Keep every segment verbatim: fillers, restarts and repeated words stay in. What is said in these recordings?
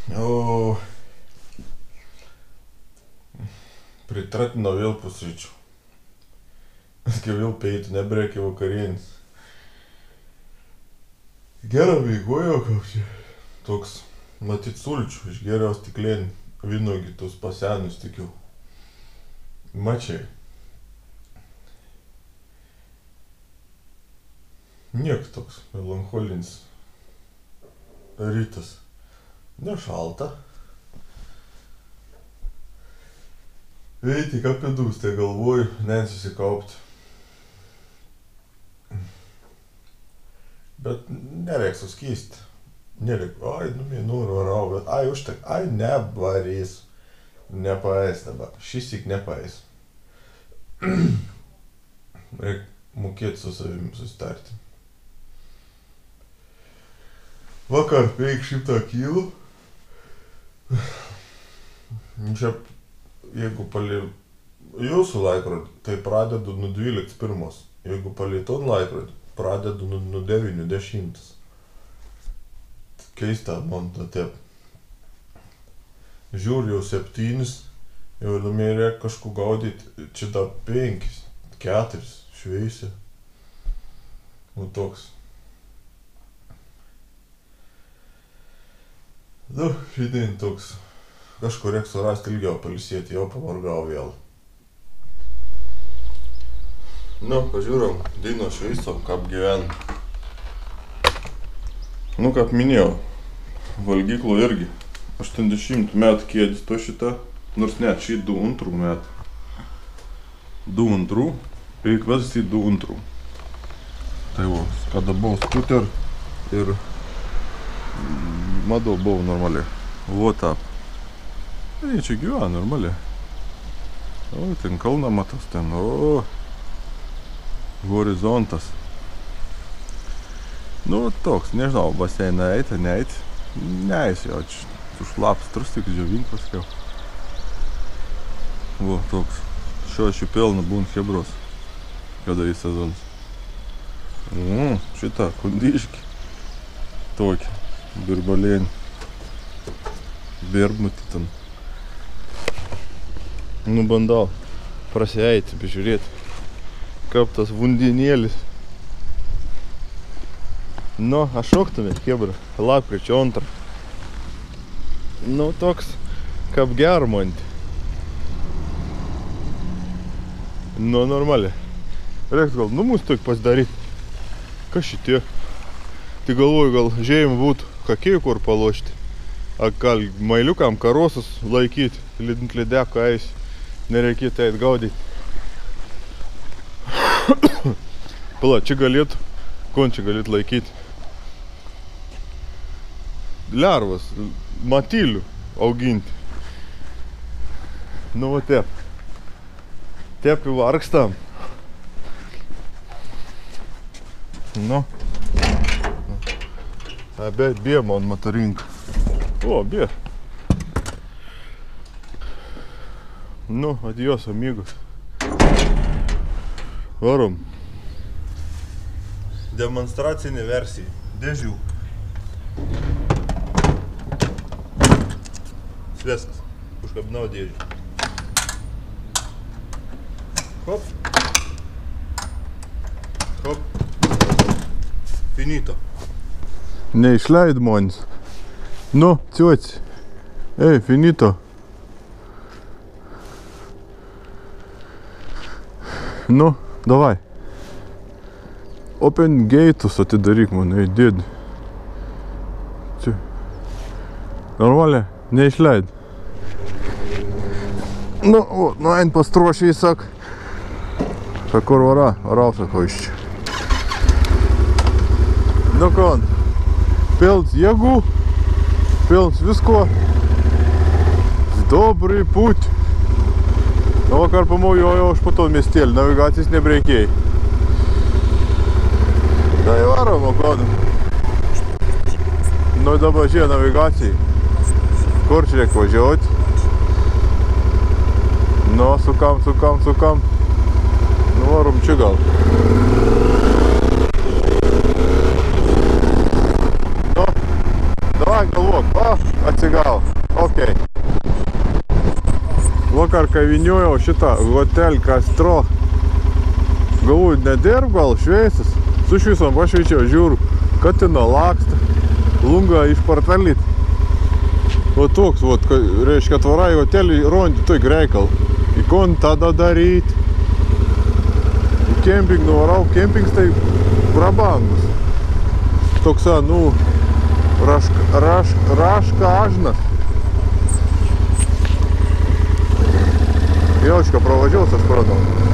O, pritratino vėl pusryčių. Kai vėl peitų, nebreikia vakarienis. Gerą veikojo, kaip čia. Toks, matyt, sulčių, išgeriau stiklėnį. Vynuogį tos pasenus tikiu. Mačiai. Niek toks melancholinis rytas. Nešalta. Eiti, ką pėdus, tai galvoju, nesusikaupti. Bet nereiks suskysti. Nereik, ai, numinu, varau, bet ai, užtek, ai, nevarys. Nepaeis dabar, šįsyk nepaeis. Reik mokėti su savimi susitarti. Vakar peik šimtą kilų. Čia, jeigu palei jūsų laikrodį, tai pradedu nuo dvyliktos pirmos. Jeigu palei ton laikrodį, pradedu nuo nu devyniasdešimtos. Keista, man ta taip. Žiūriu jau septynis, jau numerė kažku gaudyti, čia dar penkis, keturis, šveisia. Nu toks. Nu, šiandien toks. Kažkur reik surasti ilgiau palisėti, jau pavargau vėl. Nu, pažiūrom, Dino šveisto, kaip gyven. Nu, kaip minėjau, valgyklų irgi. aštuoniasdešimt metų kėdis to šitą, nors net šį du antrų metų. Du antrų, reik vesti du antrų. Tai va, kada buvau skuter ir madau buvau normaliai. Va tap. Tai čia gyvena normaliai. O, ten kalną matos, ten, o, horizontas. Nu, toks, nežinau, baseiną eiti, neeiti. Neeis jau, čia šlaps, trus tik džiovink paskiau. Va, toks. Šio šių pilna būna hebros, kada į sezonas. Mm, šitą, kundiški. Tokį, birbalėnį. Berbmutį ten. Nu, bandau prasieiti, pažiūrėti, kaip tas vandenėlis. Nu, aš šoktumėt, hebra, lapkričio antrą. Nu, toks, kaip germonti. Nu, normaliai. Reiks gal numus tokį pasidaryti. Kas šitie? Tai galvoju, gal žėjimų būtų kakėjų kur palošti. Ar gal mailiukam karosus laikyti, lydint lydeko eis. Nereikėtų eit gaudyti. Pala, čia galėtų, kon čia galėtų laikyti. Lervas, matylių auginti. Nu, va taip. Taip įvargstam. Nu. Bet bė man matarinka. O, bė. Nu, adios, amigos. Varom. Demonstracinė versija. Dėžių. Sveskas. Užkabinau dėžių. Hop. Hop. Finito. Neišleid monis. Nu, cioci. Ei, finito. Nu, davai. Open gate'us atidaryk man, ei, dėdi. Čia. Normaliai, neišleid. Nu, o, nu, ein pastrošiai, sak. Pa kur vara, varau, sako, iš čia. Nu, kon, pilns jėgų, pilns visko. Добрый путь. Nu, vakar pamojojau aš po to miestelį, navigacijos nebreikėjai. Tai varom, o kodam. Nu, dabar žiūrė navigacijai. Kur čia reikia važiuoti? Nu, sukam, sukam, sukam. Nu, varom čia gal. Nu, davai galvok, va. Atsigavo. Ok. Vakar, kai vyniojau šitą Hotel Castro, galvoju, nedirb gal šveisis. Su švisom pašveičiau, žiūriu, katina laksta, lunga išpartalyt. O toks, vot, reiškia, atvarai į hotelį, rondi, toj greikal. Į kon tada daryt. Į kemping nuvarau, kempings tai prabangus. Toks, nu, raška, raška, raška ažnas. Jaučka pravažiaus, aš pradau.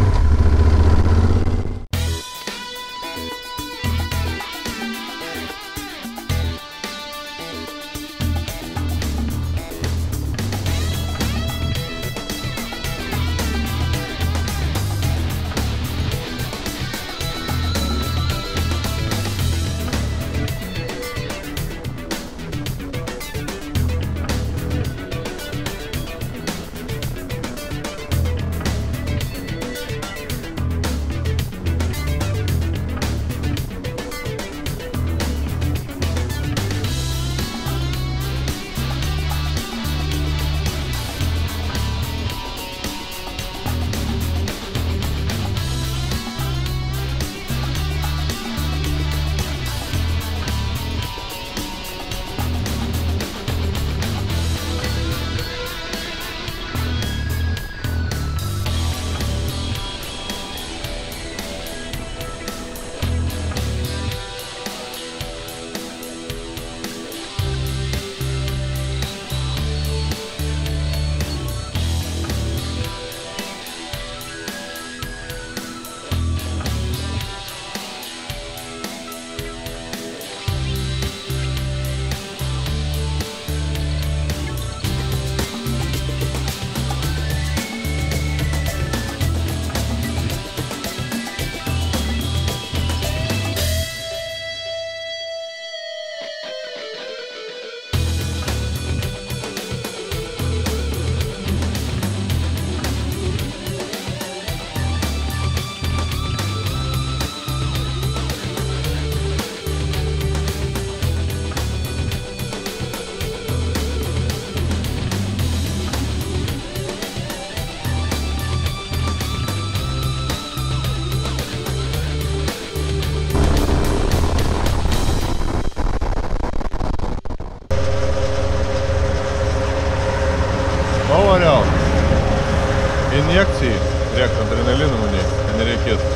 Injekcijai, riek adrenalinu manai, nereikėtų.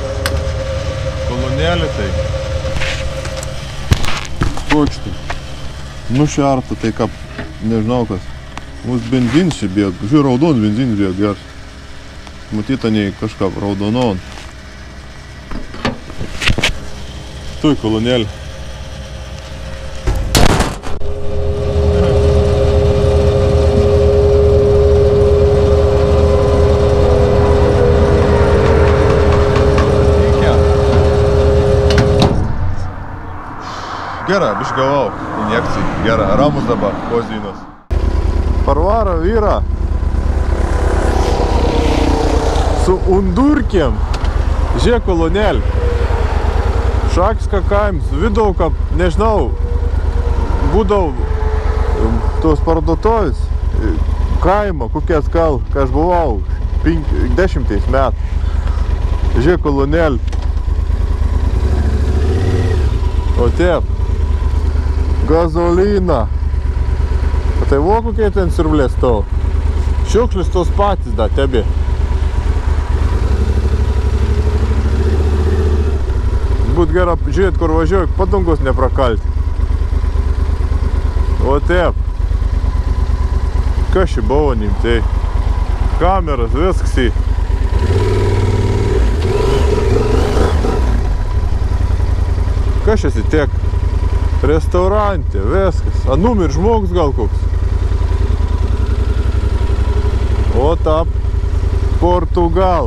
Kolonėlė tai. Koks tai? Nušarta tai ką, nežinau kas. Mūsų benzins čia bėg, žiūrėjau, raudon benzins bėg gers. Matyta nei kažką raudonon. Tuj kolonėlė. Gera, biškai gavau injekcijai. Gera, ramus dabar, pozinos. Parvaro vyra su undurkiem. Žiūrėk kolonėlį. Šakska kaims, vidau, kaip, nežinau, būdau tos parduotovis kaimo, kokias gal, kai aš buvau dešimtais metų. Žiūrėk kolonėlį. O taip. Gazolina. O tai vo kokie ten siurblės tau. Šiukšlis tos patys da, tebi. Būt gera žiūrėt, kur važiuoju, padangos neprakalti. O taip. Kas čia buvo nim, tai kameras, viskas į. Kas čia tiek? Restaurantė, viskas. A numir žmogus gal koks. O tap, Portugal.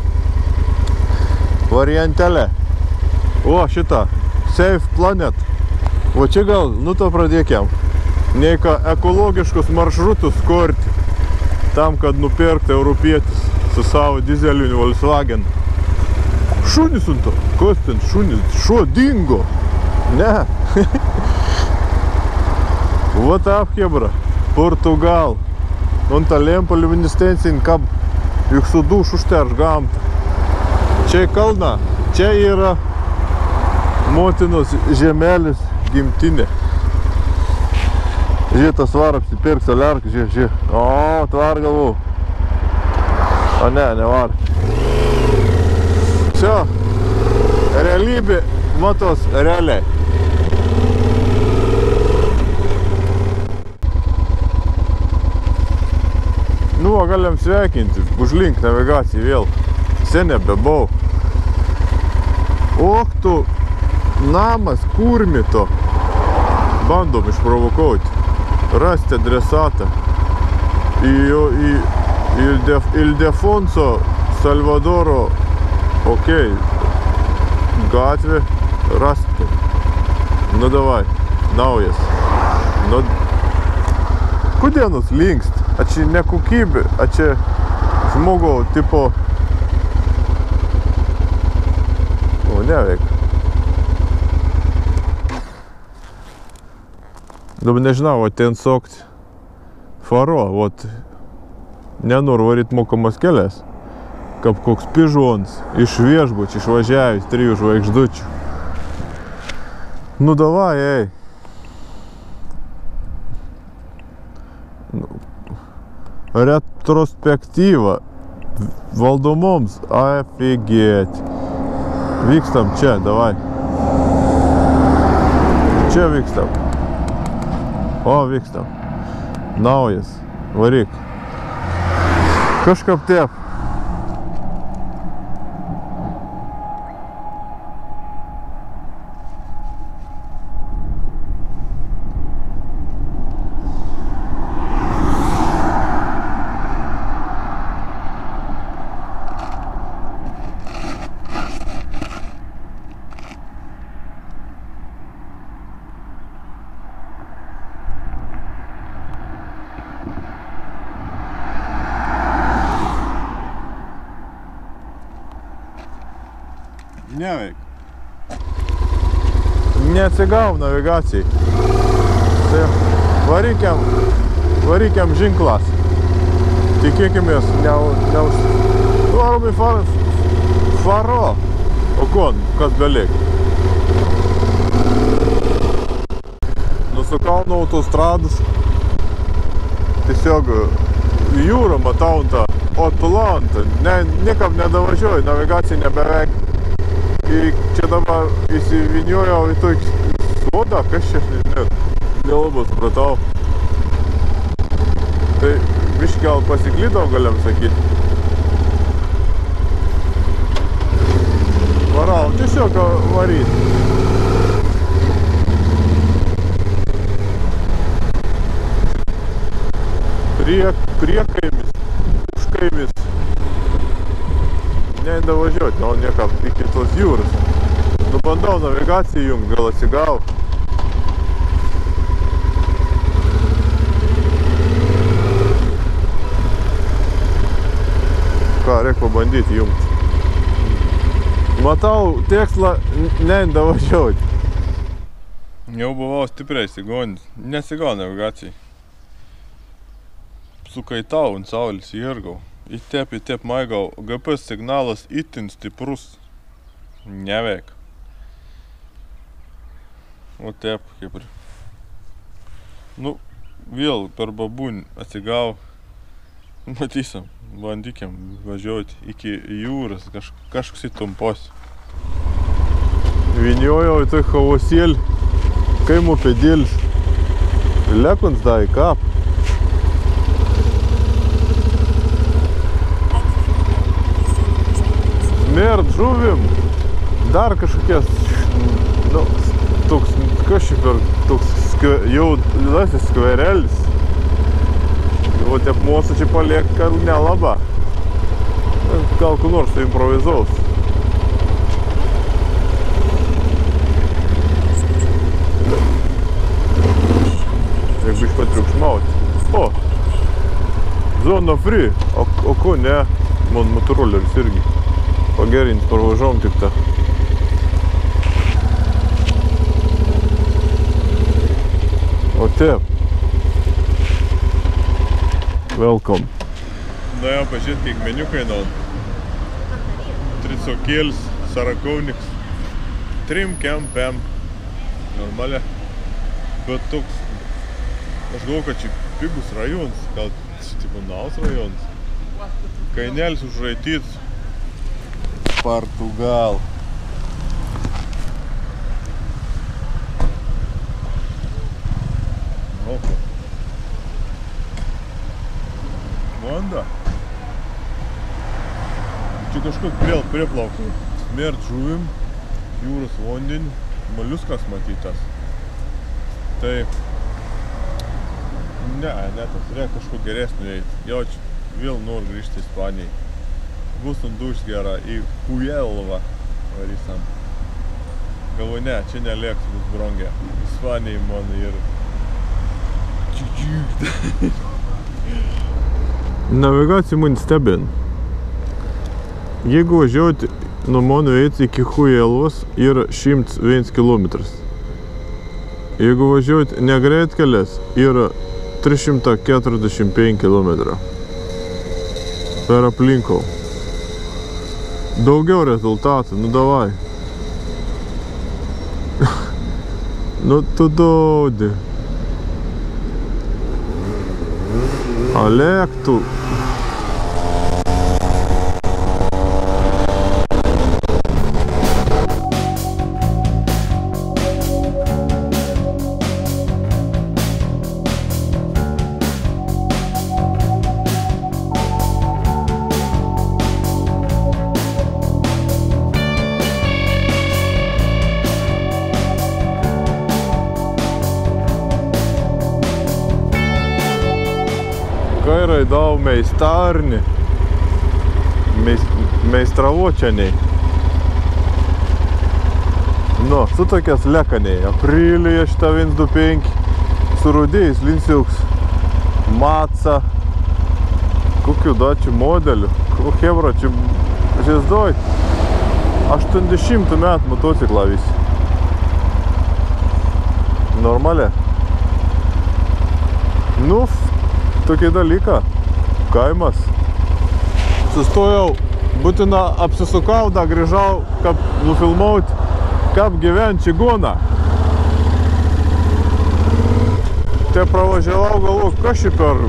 Variantelė. O šitą, Safe Planet. O čia gal, nu to pradėkiam. Neika ekologiškus maršrutus kurti. Tam, kad nupirkti europietis su savo dizeliniu Volkswagen. Šunis ant to. Kas ten šunis? Šuo dingo. Ne. Вот так, хебра. Portugāla. Un tā lempa luminescencina, kab jūsu dušu užterš gamta. Čia kalnā. Čia yra motinos žemelis gimtinė. Žiūrėk, tas var apsipirkt soliarką, žiūrėk, žiūrėk. O, tvar galvu. O ne, nevar. Čia realybė matos realiai. Nu, galim sveikinti, užlink navigaciją vėl. Sen nebebau. Och, tu namas kurmito. Bandom išprovokuoti. Rasti adresatą. Į, į Ildef, Ildefonso Salvadoro, okei, okay. Gatvė, rasti. Nu, davai, naujas. Nu, kodėl nus linkst? A čia ne kokybė, a čia žmogau, tipo... O, neveik. Dabar nežinau, o ten sokti faro, ot, nenoriu varyt mokamas kelias, kaip koks pižons iš viešbučių išvažiavęs trijų žvaigždučių. Nu, davai, ei. Retrospektyva valdomoms, afigėt. Vykstam čia, davai. Čia vykstam. O, vykstam. Naujas. Varyk. Kažkaip taip. Neveik. Neatsigau navigacijai. Tai varykiam, varykiam žinklas. Tikėkimės, neuž... Varom į far... faro. O kon, kas belik? Nusukau nuo autostrados. Tiesiog jūrą matau tą Atlantą. Ne, niekam nedavažiuoju, navigacija nebeveik. Ir čia dabar įsivyniojau į tokį sodą, kas čia, net nelabai supratau. Tai biškį gal pasiklydau, galim sakyti. Varau, tiesiog varyt. Priek, priekaimis, užkaimis. Neįdavažiuoti, nu, niekam iki tos jūros. Nu, bandau navigaciją jungt, gal atsigau. Ką, reik pabandyti jungt. Matau tikslą neįdavažiuoti. Jau buvau stipriai įsigonis. Nesigau navigacijai. Sukaitau ant saulės įirgau. Įtep, įtep maigau, G P S signalas itin stiprus. Neveik. O tep, kaip ir. Nu, vėl per babūnį atsigau. Matysim, bandykim važiuoti iki jūros, kaž, kažkoks įtumpos. Vyniojau į tai chaosėlį, kaimo pedėlis. Lekons da į kap. Smert žuvim, dar kažkokias, nu, toks, kažkaip per toks jau lasis skverelis. O taip mūsų čia paliek, kad nelaba. Gal kur nors suimprovizaus. Reik biškį patriukšmauti. O, zona free, o, o ko ne, man motoroleris irgi. Pagerint, parvažiavom tik tą. O taip. Welcome. Nuėjom pažiūrėti, kiek meniu kainuoja. Tricokėlis, Sarakovniks. Trim kempem. Normalia. Bet toks... Aš galvoju, kad čia pigus rajonas. Gal čia tipo Naus rajonas. Kainelis užraityts. Portugal. Oho. Vanda. Čia kažkur prie, prieplaukai. Smert žuvim, jūros vandenį, moliuskas matytas. Tai... Ne, ne tas, reikia kažkur geresnį eiti. Jaučiu, vėl noriu grįžti į Ispanijai. Bus nunduš gerą į Huelvą varysam. Galvoju, ne, čia nelėks, bus brongė. Ispanijai man ir... Navigacija man stebin. Jeigu važiuoti nuo mano vietos iki Huelvos yra šimtas vienas kilometras. Jeigu važiuoti ne greitkelės yra trys šimtai keturiasdešimt penki kilometrai. Per aplinkau. Daugiau rezultatų, nu davai. Nu tu duodi. Олег тут. Kairai dau meistarni, meistravočianiai. Nu, su tokias lekaniai. Aprilyje šitą vienas du penki, su rudėjais linsiuks, Matsa, kokių dačių modelių, hebra, čia žiezdoj, aštuoniasdešimt metų motociklą visi. Normalia. Nu, tokį dalyką, kaimas. Sustojau, būtina apsisukau, da grįžau, kaip nufilmaut, kaip gyvent čigoną. Te pravažiavau, galvoju, kas šį per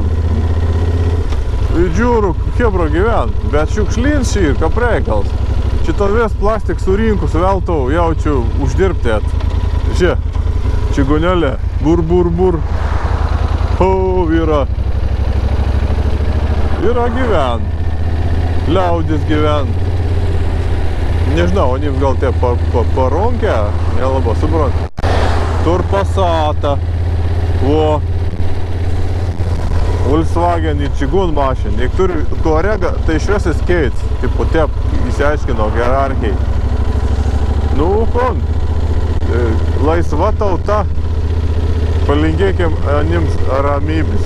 žiūrų hebra gyvent, bet šiukšlins šį ir kaip reikals. Šito vis plastik surinkus, veltau, jaučiu uždirbti. Šia, čigonelė, bur, bur, bur. O, yra. Yra gyvent. Liaudis gyvent. Nežinau, oni gal tie paronkę, nelabai suprant. Tur Passata. Vo. Volkswagen ir čigun mašin. Jeigu turi Tuarega, tai išvis įskeits. Tipo, taip, įsiaiškino hierarchijai. Nu, kon. Laisva tauta. Palinkėkim anims ramybės.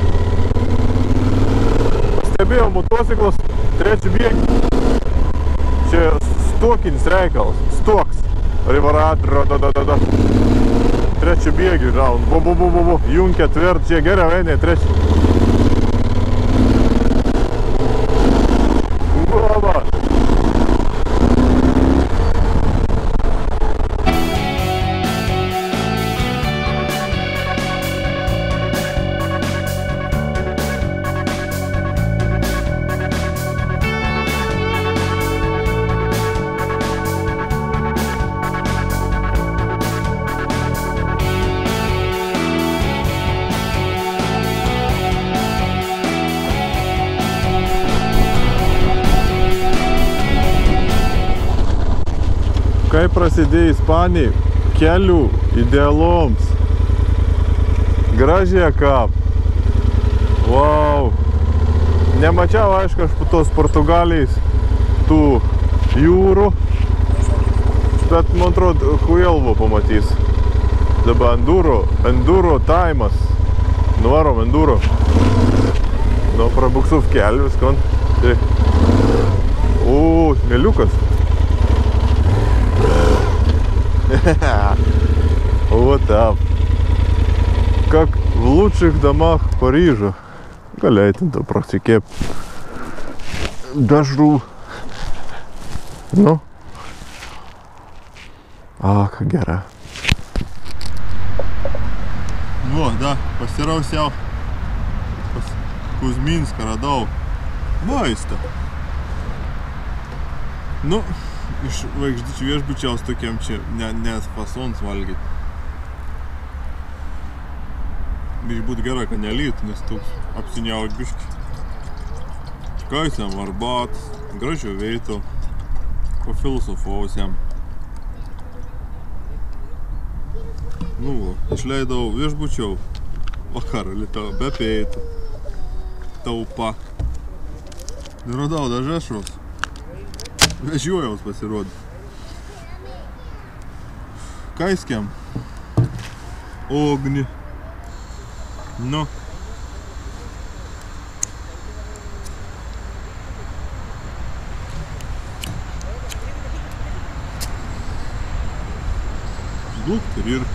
Stebėjau motociklus, trečią bėgį. Čia stokinis reikalas, stoks. Rivarat, radadadada. Trečią bėgį, raun, bu, bu, bu, bu, bu. Jung ketvert, čia geriau eina, trečią. Baba. Kai prasidėjo Ispanijai, kelių idealoms. Gražiai kap. Wow. Nemačiau, aišku, aš po tos Portugalijos tų jūrų. Bet, man atrodo, Huelvo pamatys. Dabar enduro, enduro taimas. Nuvarom enduro. Nu, prabuksuv kelių viskon. O, smėliukas. Вот так. Как в лучших домах Парижа. Galėjai ten tau prasikėp dažrų. Nu. A, ką gera. Nu, da, pasirausiau. Pas Kuzminską radau maistą. Nu, iš vaikždučių viešbučiaus tokiam čia ne, nes fasons valgyt. Biškai būtų gerai, kad nelytų, nes toks apsiniaut biškai. Kaisiam arbat, gražių veitų, pafilosofausiam. Nu, išleidau viešbučiau, vakarą litau, be peitų, taupa. Ir radau dažešros. Vežiojaus pasirodė. Kaiskiam. Ogni. Nu. Dukt ir ir.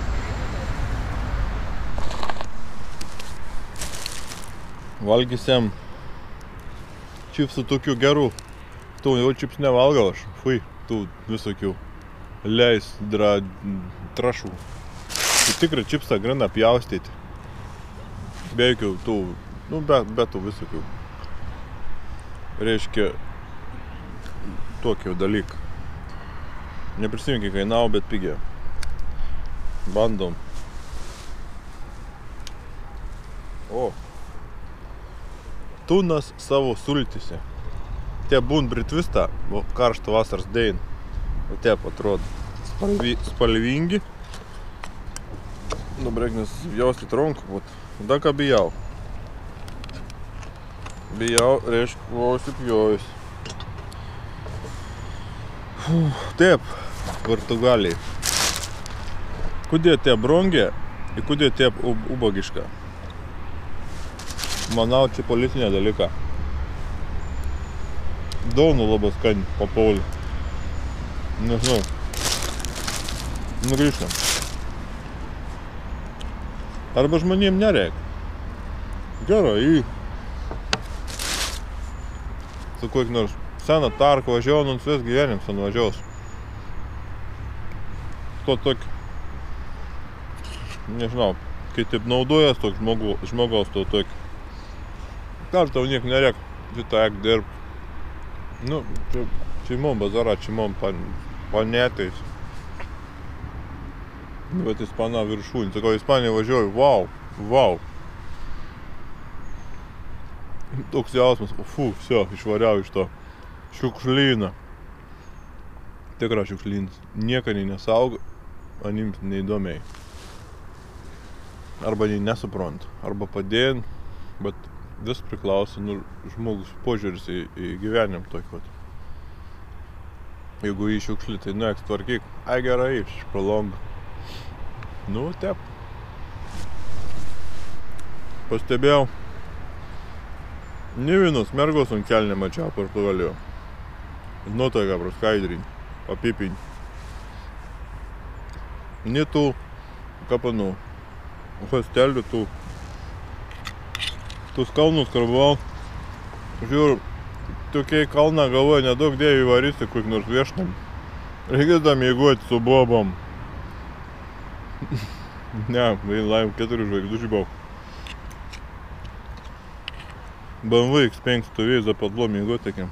Valgysiam čipsų tokių gerų. Tu jau čips nevalgau aš. Fui, tų visokių leis dra, trašų. Tu tikrą čipsą grina pjaustyti. Be jokių tų, nu, be, be tų visokių. Reiškia, tokį dalyką. Neprisimink, kiek kainavo, bet pigiai. Bandom. O. Tunas savo sultyse. Tie būn britvista, karštą vasaros dein. O tie atrodo spalvi, spalvingi. Dabar reikia nesijausti tronku, būt. Da ką bijau. Bijau, reiškia, vos įpjojus. Taip, Portugalijai. Kudė tie brongė ir kudė tie ubagiška. Manau, čia politinė dalyka. Daunų labai skani papaulį. Nežinau. Nu, grįžtam. Arba žmonėm nereik. Gerai. Su kokiu nors seną tarką važiavau, nu vis gyvenim sen važiaus. To tokį, nežinau, kai taip naudojas toks žmogu, žmogaus to tokį. Dar tau niek nereik, šitą ek dirb. Nu, čia, čia mum bazara, čia mum pan, panėtais. Bet Ispana viršūnė. Sakau, Ispanija važiuoju, vau, vau. Toks jausmas, fu, viso, išvariau iš to šiukšlyną. Tikra šiukšlynas. Nieka nei nesaugo, anims neįdomiai. Arba nei nesuprant, arba padėjant, bet vis priklauso nu, žmogus požiūris į, į gyvenim tokį. Jeigu į šiukšlį, tai nu, ekstvarkyk. Ai gerai, prolong. Nu, tep. Pastebėjau. Ne vienos mergos ant kelnė mačiau Portugalijoje. Nuotaiką praskaidrinį, papipinį. Ne tų, kapanų, hostelių tų. Tus kalnus karbau. Žiūrų, tokiai kalną galvoja, nedaug dėjų įvarysi kokį nors vieštam. Reikės tam jėguoti su bobom. Ne, laim keturių žvaigždučių buvau. бэ эм вэ икс пять сtovėjo за подлом его таким.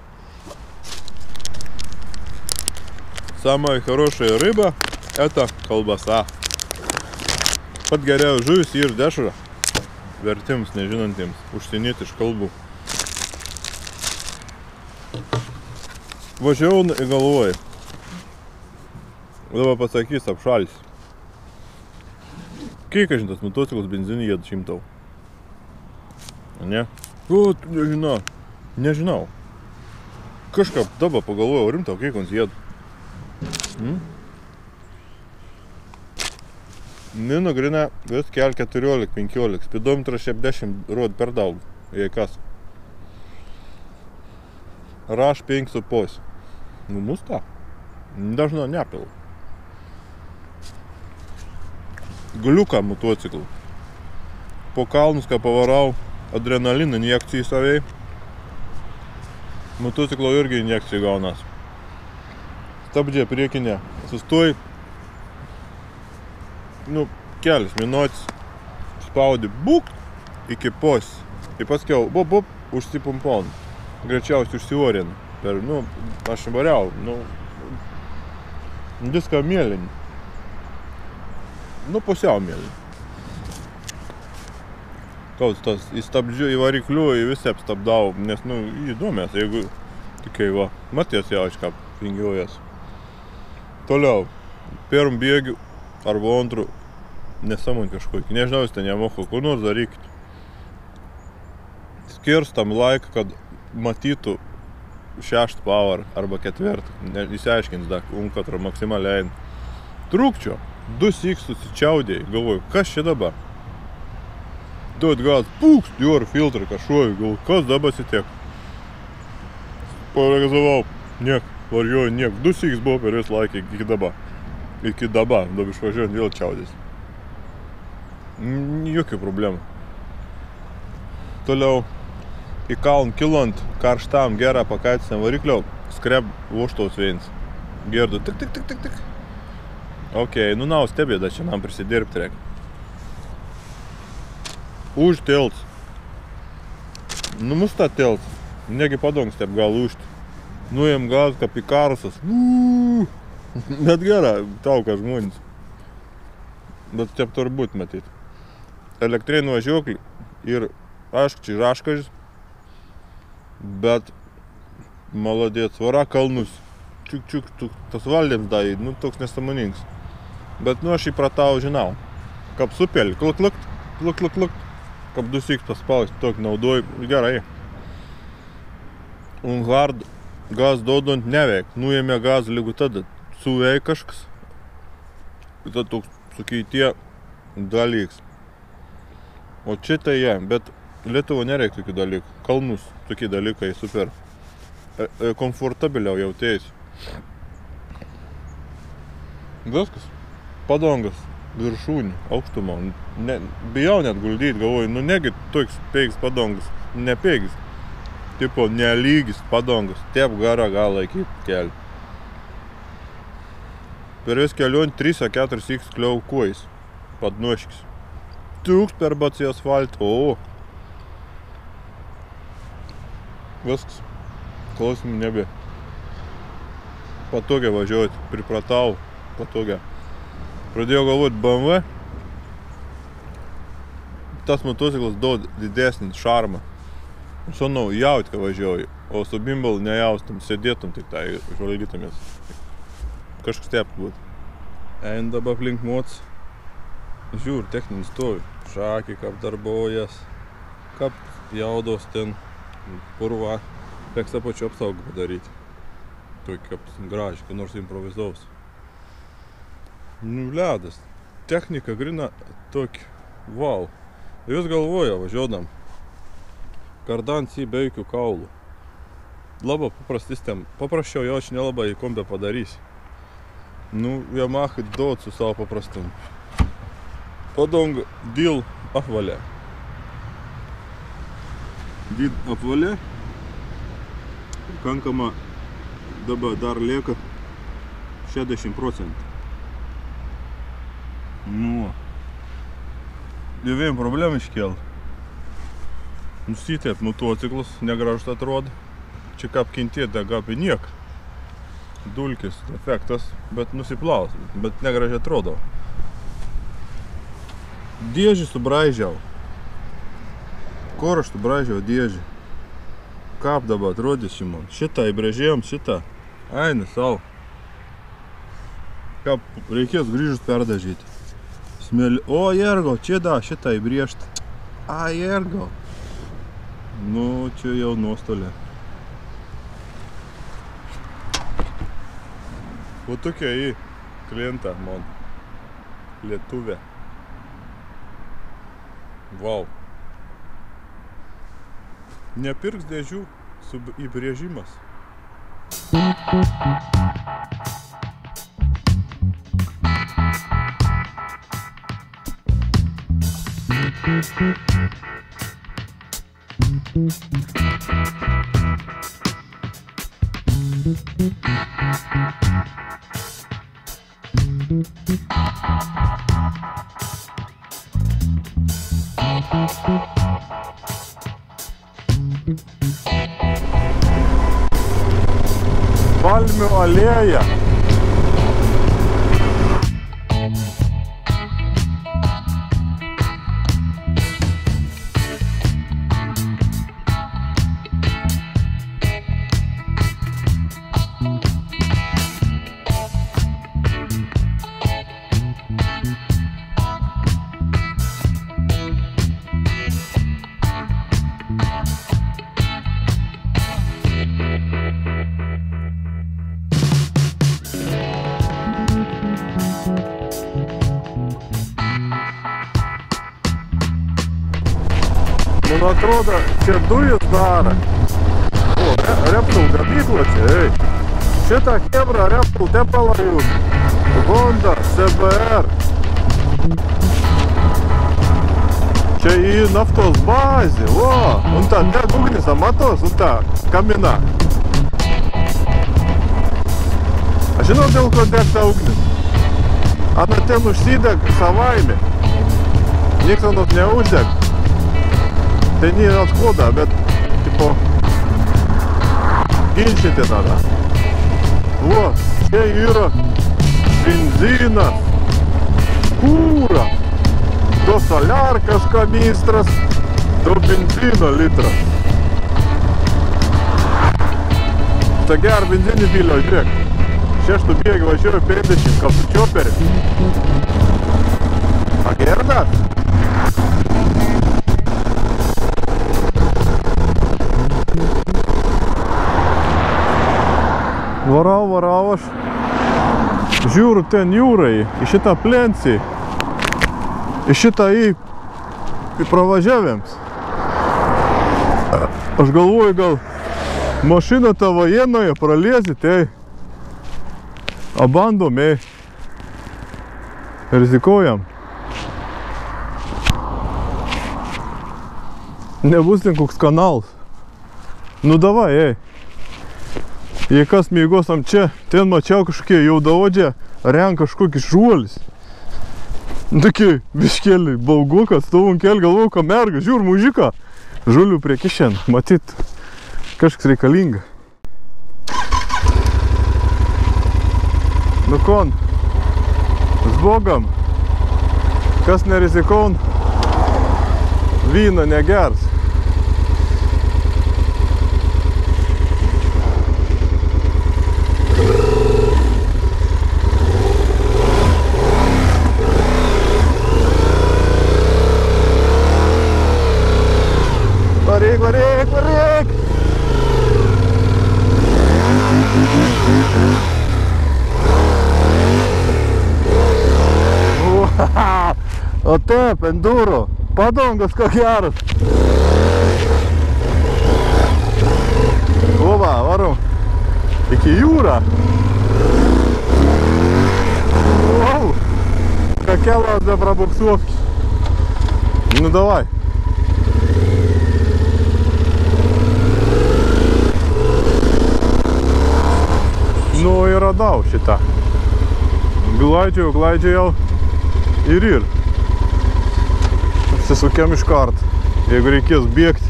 Самая хорошая рыба — это колбаса. Pat geriau žuvis ir dešra. Vertims nežinantiems, užsienietiš kalbų. Važiavau ir galvoju. Dabar pasakys apšalis. Kiek aš tas motociklas benzinį jėda šimtau? Ne? O, tu nežinau. Nežinau. Kažką dabar pagalvojau, rimtau, kiek ons jėda. Hmm? Mino grina vis kel keturiolika penkiolika. Spidometras šepdešimt rod per daug. Jei kas. Raš penki su pus. Nu, mus tą. Dažno nepilu. Gliuką motociklų. Po kalnus, ką pavarau, adrenalino injekcijų savai. Motociklo irgi injekcijų gaunas. Stabdžiai priekinė. Sustoj. Nu, kelias minutis. Spaudi buk iki pos. Ir paskiau, bop, bop, užsipumpon. Greičiausiai užsiorina. Per, nu, aš variau, nu, viską mėlini. Nu, pusiau mėlini. Kauts tas į stabdžių, į variklių, į visi apstabdau, nes, nu, įdomės, jeigu tikai, va, matės jau aš ką pingiuojas. Toliau, pirm bėgių arba antrų nesąmon kažkokį, nežinau, jis ten nemoku, kur nors darykit. Skirstam laiką, kad matytų šeštą pavarą arba ketvirtą, įsiaiškins dar, um, katro maksimaliai. Trūkčio, du syk susičiaudėjai, galvoju, kas čia dabar? Duot gaz, pūks, jūr filtrą kažkoju, gal kas dabar sitiek. Paregazavau, niek, varjoju, niek, du syks buvo per vis laiką iki dabar. Iki dabar, dabar išvažiuojant vėl čiaudės. Jokių problemų. Toliau, į kaln kilant karštam gerą pakaitinsiam varikliau, skreb voštaus vienas. Gerdu, tik, tik, tik, tik, tik. Ok, nu nau stebėda, čia man prisidirbti reikia. Už telts. Nu, mus tą telts. Negi padongs taip gal užti. Nuėjom gaz, kaip į karusas. Bet gera, tauka žmonės. Bet taip turbūt matyt. Elektriniai važiuoklį ir aišku, čia raškažis. Bet maladėt, vara kalnus. Čiuk, čiuk, čiuk, tas valdėms dai, nu, toks nesąmoningas. Bet, nu, aš įpratau, žinau. Kaip supelį, kluk, kluk, kluk, kluk, kluk. Kaip du syks paspaust, tokį naudoju, gerai. Un hard gaz dodant neveik, nuėmė gaz lygu tada, suveik kažkas. Ir tada toks sukeitie dalyks. O čia tai jie, bet Lietuvo nereik tokių dalykų. Kalnus, tokie dalykai, super. E, e, komfortabiliau jautėjus. Viskas, padongas. Viršūnį, aukštumą. Ne, bijau net guldyti, galvoju, nu negi toks peigis padongas, ne peigis. Tipo, nelygis padongas, taip gara gal laikyti kelią. Per vis kelionį trys ar keturi syks kliau kuojais, padnuoškis. Tūks per bats į asfaltą, o. Viskas, klausimų nebė. Patogiai važiuoti, pripratau, patogiai. Pradėjau galvoti B M W. Tas motociklas duod didesnį šarmą. Žinau, jaut, kai važiuoju, o su bimbalu nejaustum, sėdėtum tik tai, žvalgytumės. Kažkas taip būt. Ein dabar aplink moc. Žiūr, techninis stovi. Šakį, kaip darbojas, kaip jaudos ten, purva. Reiks apačiu apsaugą padaryti. Tokį kaip gražiai, kai nors improvizaus. Nu, ledas. Technika grina tokį. Wow. Jūs galvoja, važiuodam. Kardans į be jokių kaulų. Labai paprastis ten. Paprasčiau jau aš nelabai į kompę padarysi. Nu, Yamaha duot su savo paprastum. Padonga dėl apvalė. Dėl apvalė. Kankama dabar dar lieka šešiasdešimt procentų. Nu, dviem problemą iškel. Nusitėp motociklas, negražus atrodo. Čia kaip kentėt, da gapi niek. Dulkis, efektas, bet nusiplaus, bet negražiai atrodo. Dėžį subraižiau. Kur aš subraižiau dėžį? Kaip dabar atrodys šimon? Šitą įbraižėjom, šitą. Eina sau. Kaip reikės grįžus perdažyti. Smėli... O, Jergo, čia da, šitą įbrėžti. A, Jergo. Nu, čia jau nuostolė. O tokia į klientą, man. Lietuvė. Vau. Nepirks dėžių su įbrėžimas. Palmių alėja. Man atrodo, čia dujas daro. O, Reptul gamykla čia, ei. Šitą Chebra Reptul tepalą jūs. Honda, C B R. Čia į naftos bazį, o. Un ta, ten ugnis, matos, un ta, kamina. Aš žinau, dėl ko degta ugnis. Ana ten užsideg savaime. Nieks anot neuždeg. Tai nėra atkoda, bet, tipo, ginčyti tada. O, čia yra benzinas, kūra, do soliarkas kanistras, do benzino litras. Ta ger benzinį bilio, žiūrėk. Šeštų bėgi važiuoju penkiasdešimt, gal su čioperi. A gerdas? Varau, varau aš. Žiūriu ten jūrai, į šitą plencį. Į šitą į, į pravažiavėms. Aš galvoju, gal mašina ta vajenoje pralėsit, ei. A bandom, ei. Rizikuojam. Nebus ten koks kanalas. Nu davai, ei. Jei kas mėgosam čia, ten mačiau kažkokie jaudaodžiai, renka kažkokį žuolis. Tokie biškeliai, baugukas, stovom kel, galvoju, ką merga, žiūr, mužiką. Žulių prie kišen, matyt, kažkas reikalinga. Nu kon, zbogam, kas nerizikaun, vyno negers. Varyk, varyk, varyk! O taip, enduro, padangos ko geras. O va, varom iki jūrą. Wow, какая для пробуксовки. Ну давай. Nu ir radau šitą. Glaidžiau, glaidžiau ir ir. Apsisukiam iš kart, jeigu reikės bėgti.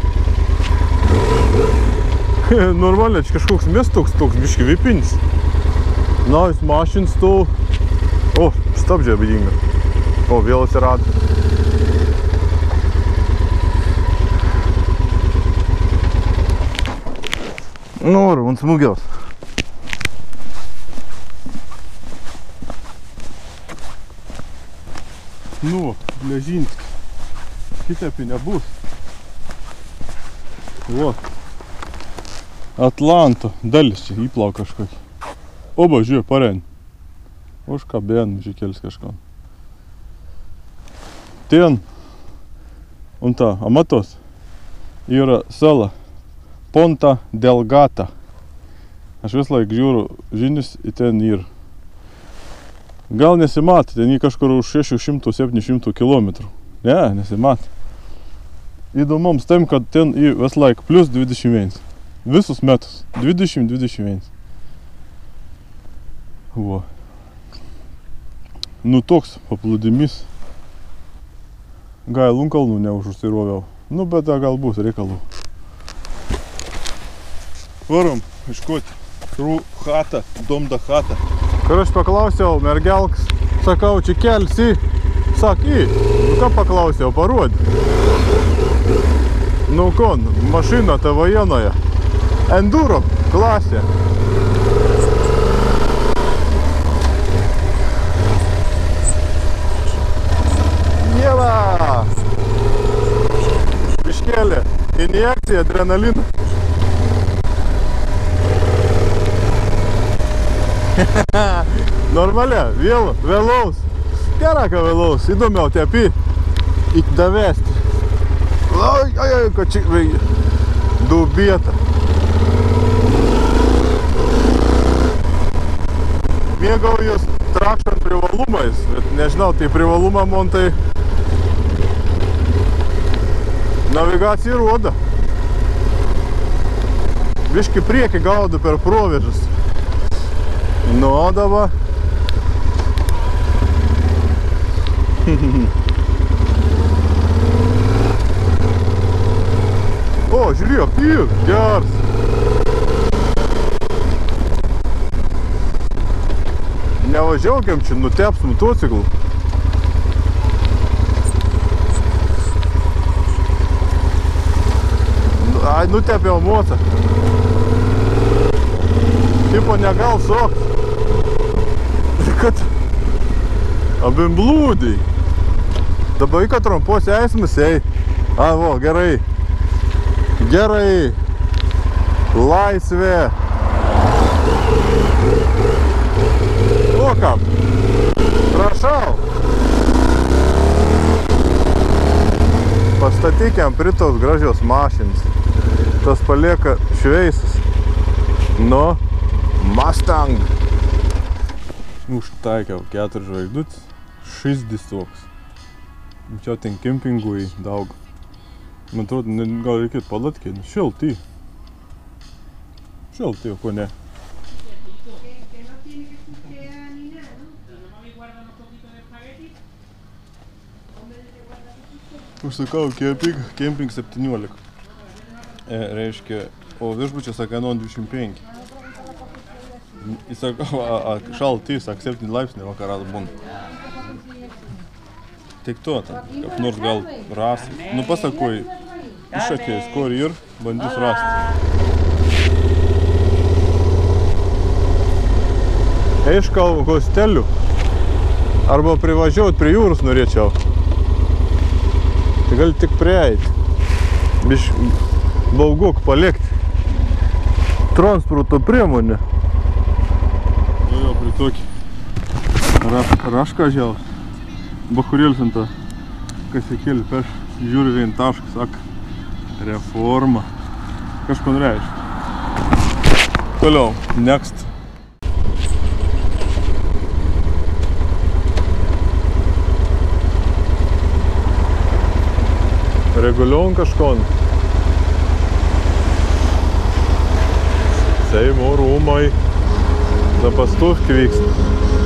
Normaliai, čia kažkoks miestoks toks biški vipinis. Na, jis mašins to. O, stabdžiai abidinga. O, vėl atsirado. Noriu, man smūgiaus. Nu, Bležinski. Kitaip nebus. Vot. Atlanto dalis čia įplauk kažkokį. Oba, žiūrė, parein. Užkabėn, žikelis kažką. Ten, un ta, amatos, yra sala Ponta Delgata. Aš vis laik žiūriu žinius į ten yra. Gal nesimat, ten jį kažkur už šešių šimtų septynių šimtų kilometrų. Ne, nesimat. įdomoms tam, kad ten į Westlaik plus dvidešimt vienas. Visus metus. dvidešimt dvidešimt vienas. Va. Nu toks paplūdimys. Gailų kalnų neužsiroviau. Nu, bet da gal bus reikalų. Varom iškoti. Rū chata, domda chata. Kur aš paklausiau mergelks, sakau, čia kelsi. Sak, į. Nu ką paklausiau, parodė. Nu kon, mašina ta vajenoje. Enduro klasė. Jėva! Biškėlė, injekcija, adrenaliną. Normalia, vėl, vėlaus. Gerai, ką vėlaus, įdomiau tepi įkdavesti. Ai, ai, ai, kad čia dubieta. Mėgaujuos trakštant privalumais, bet nežinau, tai privalumą man tai navigacija rodo. Biški priekį gaudu per proveržus. Nu, o dabar. O, žiūrėk, tik, geras. Nevažiaukiam čia, nuteps motociklų. Ai, nutepiau motą. Tipo negal sokt. Kad abim blūdai. Dabar kad trompuos eismas, ei. A, vo, gerai. Gerai. Laisvė. O, kam? Prašau. Pastatykiam prie tos gražios mašinis. Tas palieka šveisas. Nu, Mustang. Užtaikiau keturis žvaigždutis, šešdis toks. Čia ten kempingui daug. Man atrodo, gal reikėtų palatkiai, šiltai. Šiltai, o ko ne. Užsakau kemping, kemping septyniolika. E, reiškia, o viešbučias sakė nuo dvidešimt penki. Jis sakau, šaltai, sak, septyni laipsniai vakarą būna. Tik to, tam, kaip nors gal rasi. Nu, pasakoj, išakės, kur ir bandys rasti. Eiškau hostelių. Arba privažiuot prie jūros norėčiau. Tai gali tik prieiti. Biš baugok palikti. Transporto priemonė. Jo, prie tokį Ra, rašką žiau. Bahurėlis ant to, kas įkėlė, peš žiūri vien tašką, sak, reforma. Kažko reiškia. Toliau, next. Regulion kažkon. Seimo rūmai. Zapastuvki vyksta.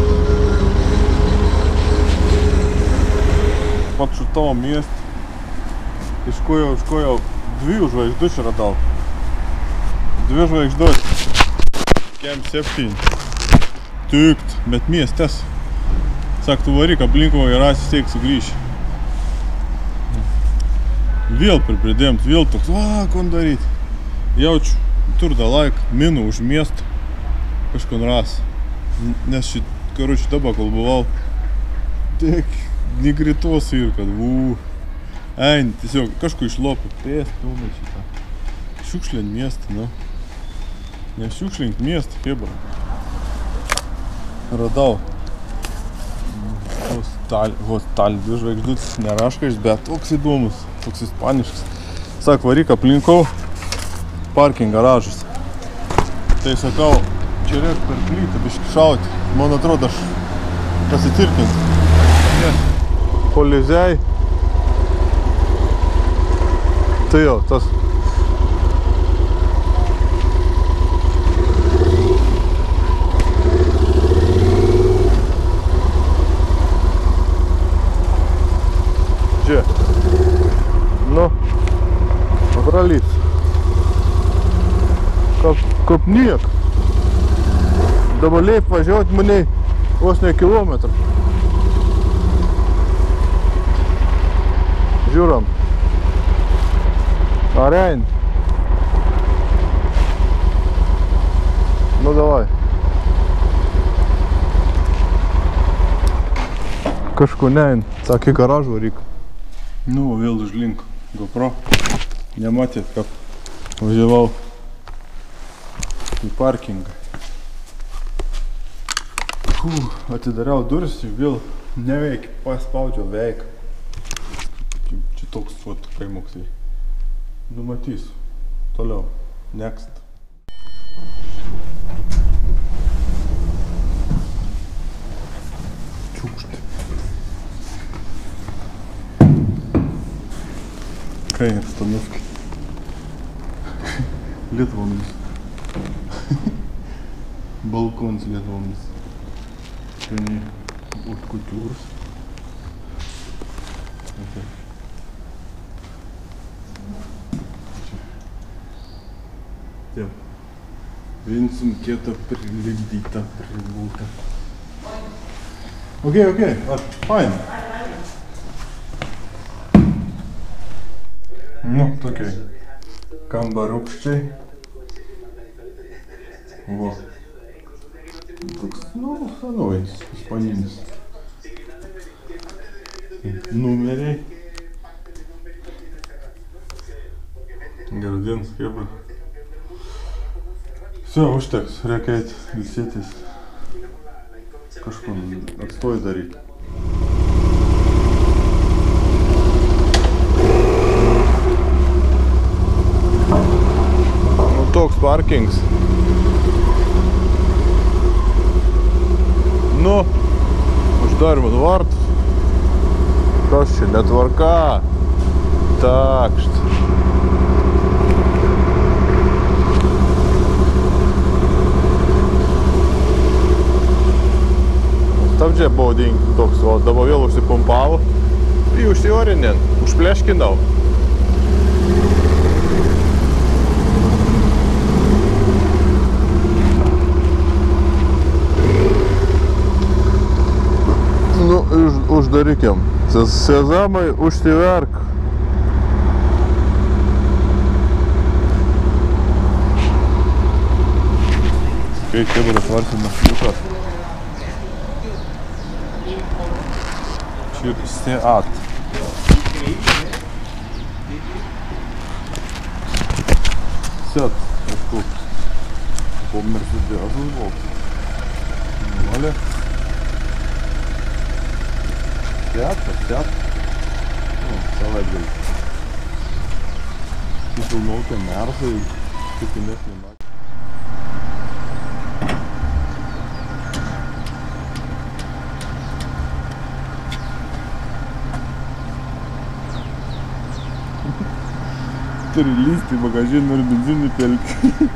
Pat šutom miestą. Iškojau, iškojau, dviejų žvaigždučių radau. Dvi žvaigždučių. Kem septyni. Tykt, bet miestas. Sak, tu varyk aplinko ir rasi steik sugrįši. Vėl pripridėmt, vėl toks, va, kon daryt. Jaučiu, turda laik, minu už miestą. Kažkon ras. Nes šit, karučiu, dabar kol buvau. Tik negritos ir kad, vū. Ein, tiesiog kažko išlopi. Pės, pilnai šitą. Šiukšlint miestą, nu. Ne šiukšlint miestą, hebra. Radau. Hostal, dvi žvaigždutis, neraškais, bet toks įdomus, toks ispaniškas. Sak, varyk aplinkau, parking garažas. Tai sakau, čia reik per plytą biškį šauti. Man atrodo, aš pasitirkinti. Polizei. Tai jau, tas. Čia. Nu, pralys. Kaip, kaip niek. Dabar leip važiuot maniai vos ne kilometrą. Žiūram. Arein. Nu, davai. Kažko nein. Sakė, garažų varyk. Nu, vėl užlink GoPro. Nematėt, kaip važiavau į parkingą. Fuh, atidariau duris ir vėl neveikia, paspaudžiau veik. Čia toks vat kaimuksai. Numatysiu. Toliau. Next. Čiukšt. Kai ir stanovkai. Lietvomis. Balkons Lietvomis. Čia ne utkutiūrs. Okay. Taip. Vinsum kietą prilipdytą, prilūtą. Ok, ok, at, fine. Nu, tokiai. Kambarupščiai. Vo. Toks, nu, senovais, ispaninis. Numeriai. Gardien, skėba. Все, užteks, reikia eit ilsėtis. Kažkur atstoj daryt. Nu, toks parkings. Nu, uždarim vartus. Kas čia netvarka? Takšt. Tam čia buvo ding toks, o dabar vėl užsipumpavo ir užsiorinien, užpleškinau. Nu, už, uždarykim. Sezamai, užsiverk. Kaip čia buvo atvarsime šliukas. Seat. Seat, kažkoks. Po Mercedesus valks. Nuolė. Seat, Seat. Nu, savaitgalį. Įpilnautė Mersai, kipinesnė naktį. Turi lysti į bagažiną ir benzinį pelkį.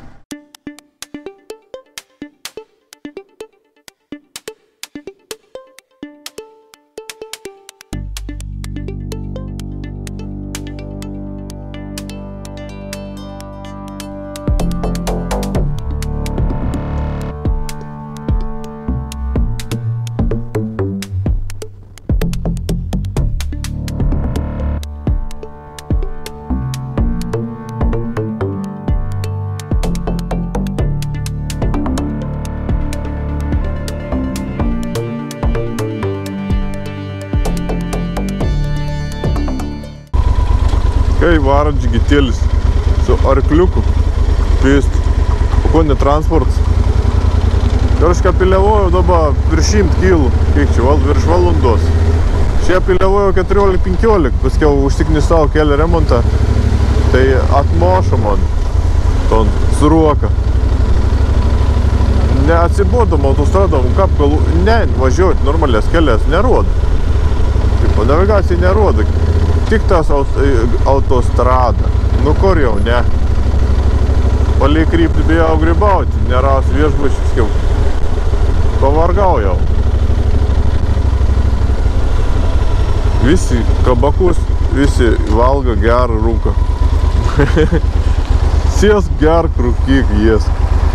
Kai varan džigitėlis su arkliuku, pėst, pokonė transportas. Ir aš ką piliavoju dabar virš šimt kilų, kiek čia, val, virš valandos. Čia piliavoju keturiolika penkiolika, paskiau užsiknisau kelią remontą, tai atmošo man ton suruoka. Neatsibodom autostradom, kaip galų, ne, važiuoti normalės kelias nerodo. Kaip, navigacija nerodo. tik tas autostrada. Nu kur jau, ne? Palei kryptį bijau grybauti, neras viešbučius jau. Pavargau jau. Visi kabakus, visi valgo, gerą, rūką. Sėsk, gerk, rūkyk, jėsk.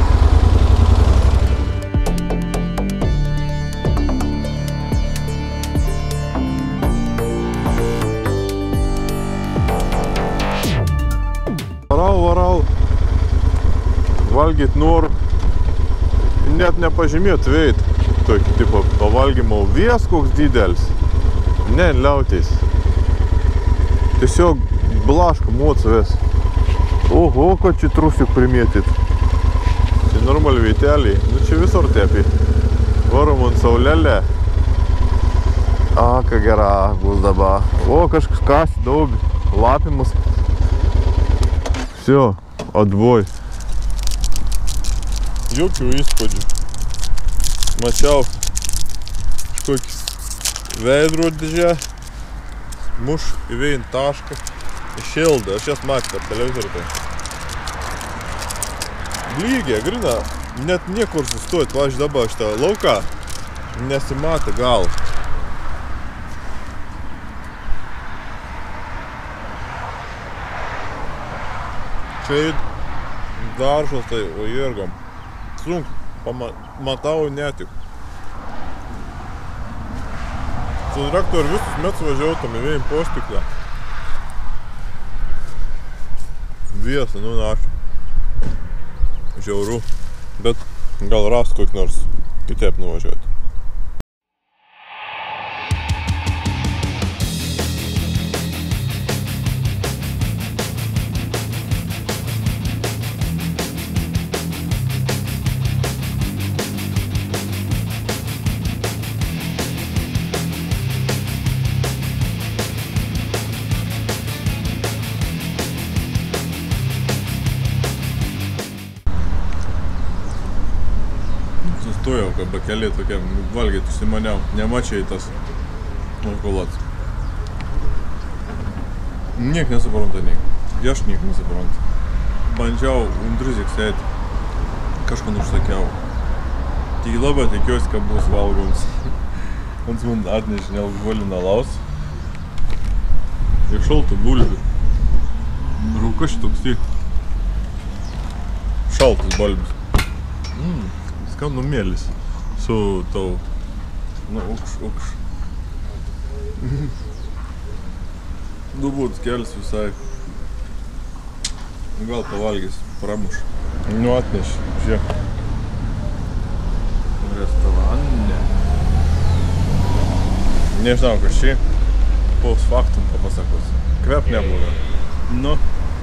Varau, varau. Valgyt noriu. Net nepažymėt veit. Tokį tipo pavalgymo vies koks didelis. Ne, liauteis. Tiesiog blaška motsavės. Oho, kad čia trusiuk primėtit. Čia normali vieteliai. Nu čia visur tepi. Varom ant saulelę. A, ką gera bus dabar. O, kažkas kas daug. Lapimus. Все, отбой. Jokių įspūdžių. Mačiau kažkokį veidrodį, muš į vieną tašką, šildą, aš jas matau per televizorių. Lygiai, grina, net niekur sustojat, va aš dabar šitą lauką, nesimata gal. Čia daržas tai, o jėrgam. Sunk, pamatau netik. Su traktoriu visus metus važiautum į vieną postiklę. Viesa, nu našiu. Žiauru. Bet gal rast kokį nors kitaip nuvažiuoti. Sustojau, kad bakeliai tokiam valgyt užsimaniau. Nemačiai tas alkoholas. Niek nesupranta niek. Aš niek nesupranta. Bandžiau undrizik sėti. Kažką užsakiau. Tik labai tikiuosi, kad bus valgoms. Ant man atnešė nealkoholinį alaus. Ir šaltų bulvių. Rūka šitoks tik. Šaltas bulvis. Mm. Skanu mėlis su tau, nu, ukš, ukš. Nu, būt kelis visai. Gal pavalgys, pramuš. Nu, atneš, žiūrėk. Restorane. Nežinau, kas šį. Post faktum papasakos. Kvep nebloga. Nu,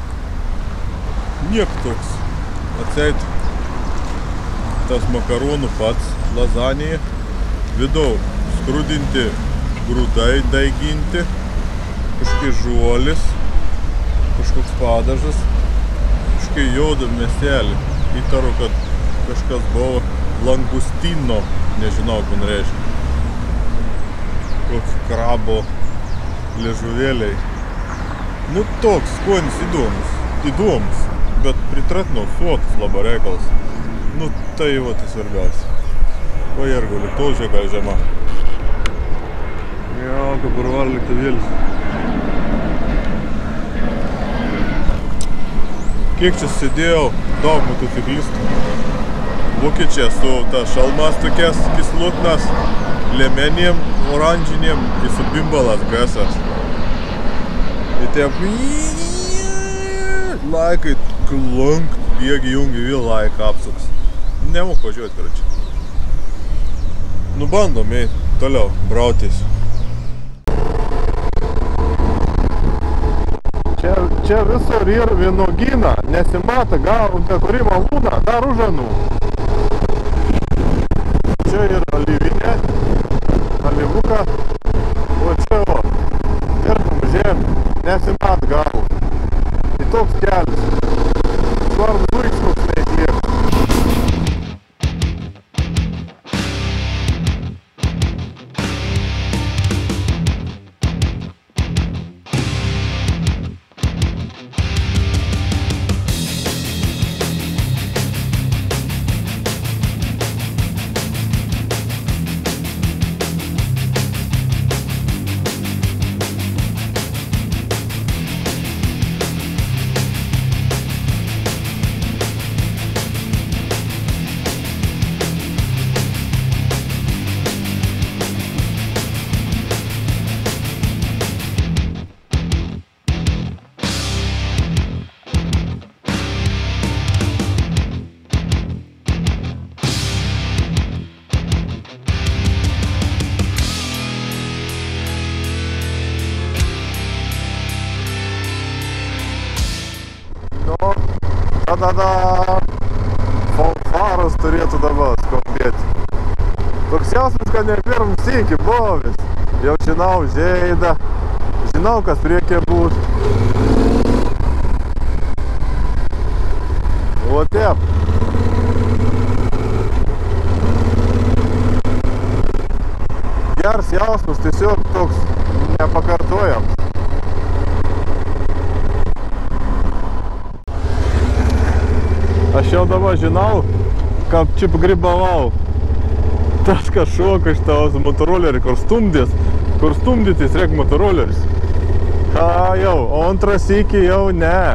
niek toks. Atseit. Tas makaronų pats, lazanija, vidau skrudinti grūdai daiginti, kažkokie žuolis, kažkoks padažas, kažkokie jodo mėselį. Įtaru, kad kažkas buvo langustino, nežinau, ką reiškia. Koks krabo liežuvėliai. Nu, toks skonis įdomus, įdomus, bet pritratino sotus labai reikalas. Nu, tai va, tai svarbiausia. O jergu, liktau žiūrėk, žema. Jo, kaip ir var liktavėlis. Kiek čia sėdėjau, daug motociklistų. Vokiečiai su ta šalmas tokias kislutnas, lėmeniem, oranžiniem, kai su bimbalas gasas. Ir taip laikai klankt, bėgi jungi vėl laiką apsuks. Nemoku važiuoti, karoči. Nu, bandom eit toliau, brautis. Čia, čia visur yra vienogina, nesimata gal, kuri malūna, dar už anų. Čia yra alyvinė, alyvuka, o čia o, dirbam žemė, nesimata gal. Tai toks kelias. Svarbu duiks koks neįklieks. Ta-da-da! Fanfaros turėtų dabar skambėti. Toks jausmas, kad ne pirm sykį bovis. Jau žinau žeidą. Žinau, kas priekyje būt. O taip. Geras jausmas, tiesiog toks nepakartojams. Aš jau dabar žinau, kaip čia pagribavau. Tas, kas šoka iš tavos motorolerį, kur stumdės, kur stumdytis reik motoroleris. A, jau, o antras iki jau ne.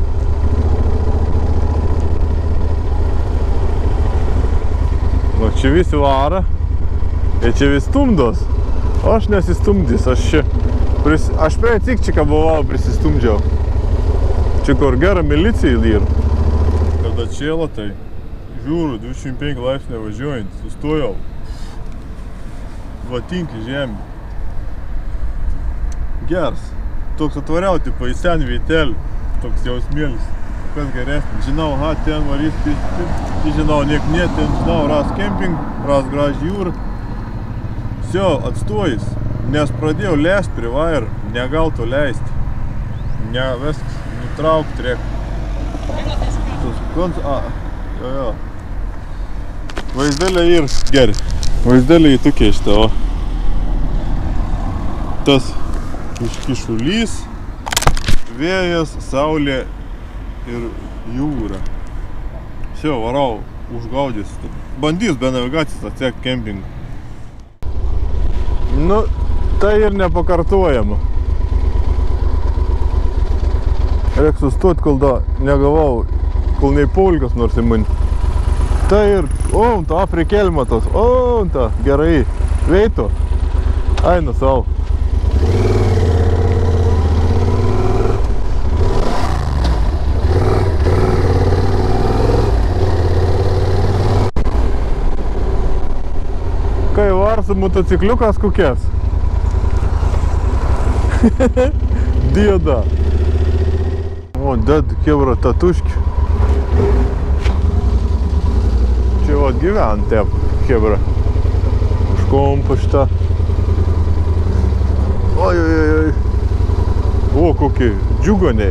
Nu, čia visi vara, ir čia vis stumdos. O aš nesistumdys, aš čia, pris, aš prie tik čia, ką buvau, prisistumdžiau. Čia kur gera milicija yra. Kada čėla, tai žiūriu, dvidešimt penki laipsniai važiuojant, sustojau. Vatinki žemė. Geras. Toks atvariau, tipo, į sen vietelį. Toks jausmėlis. Kas geresnis. Žinau, ha, ten varys, tai žinau, niek ne, ten žinau, ras kemping, ras graži jūra. Все, atstojus. Nes pradėjau leist prie vairo, negal to leisti. Ne, viskas, nutraukt reik. A, jo, jo. Vaizdelė ir geri. Vaizdelė į tokia iš tavo. Tas iškišulys, vėjas, saulė ir jūra. Все, varau, užgaudys. Bandys be navigacijos atsiekt kempingą. Nu, tai ir nepakartojama. Reik sustot, kol da negavau, kol nei polkas nors į mani. Tai ir, o, ta prikelmatos, o, ta, gerai, veito, eina savo. Kai varsi motocikliukas kokias? Dieda. O, ded, kebra, tatuški. Čia vat gyvent, taip, kebra. Už kompa šitą. Oi, oi, oi. O, kokie džiugoniai.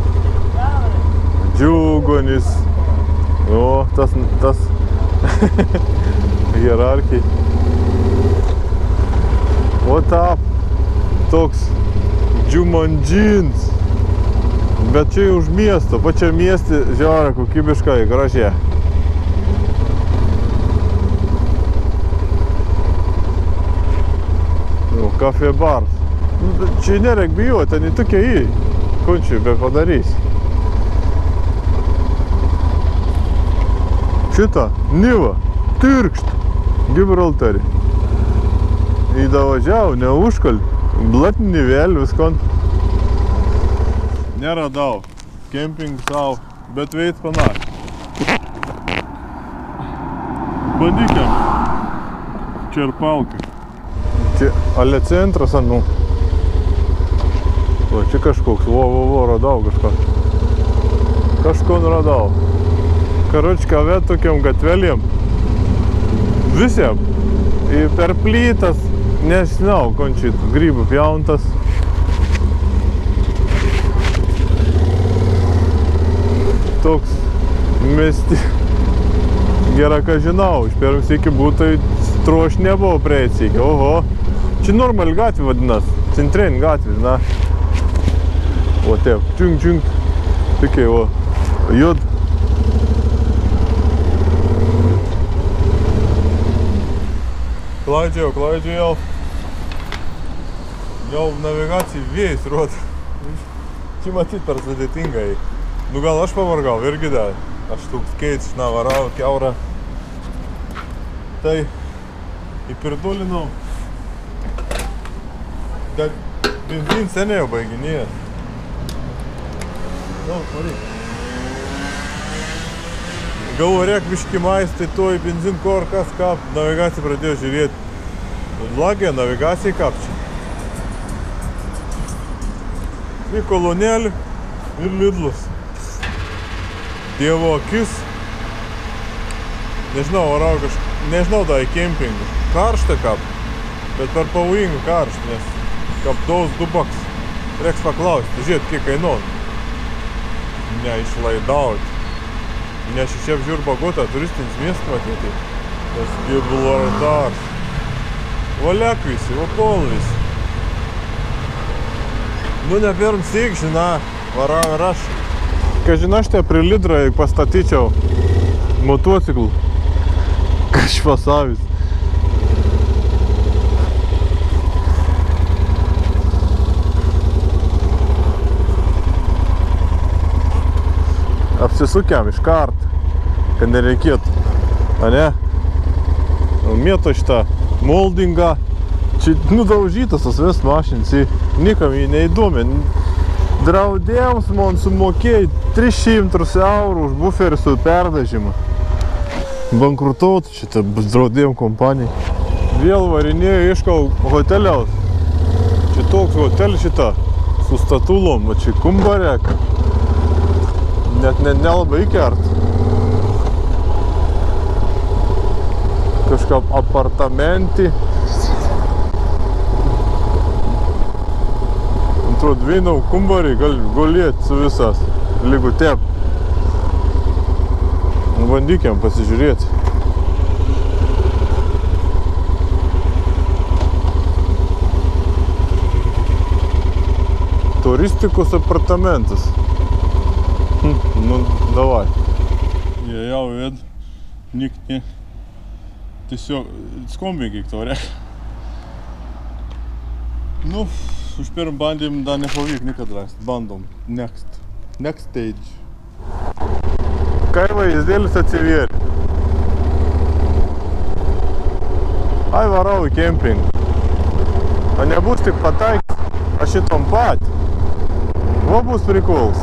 Džiugonis. O, tas, tas. Hierarchija. O, tap. Toks džiumandžins. Bet čia už miesto, pačia miesti žiaura kokybiškai, gražiai. Nu, kafė bars. Čia nereik bijoti, ten į tokia į. Končiai be padarys. Šitą, Niva, Tyrkšt, Gibraltarį. Įdavažiau, neužkal, blatinį vėl viskon. Neradau. Kemping savo, bet veit panašiai. Bandykiam. Čerpalka. Čia ale centras, nu. O, čia kažkoks, vo, vo, vo, radau kažką. Kažko radau. Karočka, vėt tokiam gatvelėm. Visiem. Ir per plytas, nežinau, končit, grybų pjauntas. Toks mesti. Gera, ką žinau, iš pirms iki būtų troš nebuvo prieit sykį. Oho. Čia normal gatvė vadinas. Centrin gatvė, na. O taip, čiunk, čiunk. Tokiai, o. Jod. Klaidžiau, klaidžiau. Jau navigacijai vėjas rodo. Čia matyt per sudėtingai. Nu gal aš pavargau, irgi dar. Aš toks keits, navarau, kiaurą. Tai įpirdulinau. Bet benzin seniai jau baiginėja. Nu, varyk. Galvo, reik biškį mais, tai toj benzin korkas kap. Navigacija pradėjo žiūrėti. Lagė navigacijai kapčia. Ir kolonėlį, ir Lidlus. Dievo akis. Nežinau, varau kažką, nežinau da į kempingą. Karštą kap, bet per pavojingą karštą, nes kap daus dubaks. Reiks paklausti, žiūrėt, kiek kainuot. Neišlaidaut. Nes iš čia apžiūr Bogotą, turistinis miestas matyti. Tas Gibraltaras. Valiak visi, vapol visi. Nu, ne pirm syk, žina, varau ir aš. Kai žina, aš te prie Lidrą pastatyčiau motociklų. Kažpasavis. Apsisukiam iš karto, kad nereikėtų. A ne? Mėto šitą moldingą. Čia nudaužytas tas vis mašinas. Nikam jį neįdomi. Draudėjams man sumokėjai tris šimtus eurų už buferį su perdažymą. Bankrutautų šitą draudėjim kompanijai. Vėl varinėjau, ieškau hoteliaus. Čia toks hotelis šitą su statulom, va čia kumbarek. Net ne, nelabai kert. Kažką apartamentį. Atrodo, vienau kumbarį gali gulėti su visas, lygu tep. Bandykiam pasižiūrėti. Turistikos apartamentas. Hm, nu, davai. Jie jau ved, nikt ne. Tiesiog, skombiai kiek to reikia. Nu, už pirm bandym dar nepavyk nikad rast. Bandom. Next. Next stage. Kaivai izdėlis atsivėrė. Ai varau į kempingą. O nebus tik pataiks, aš šitom pat. Va bus prikols.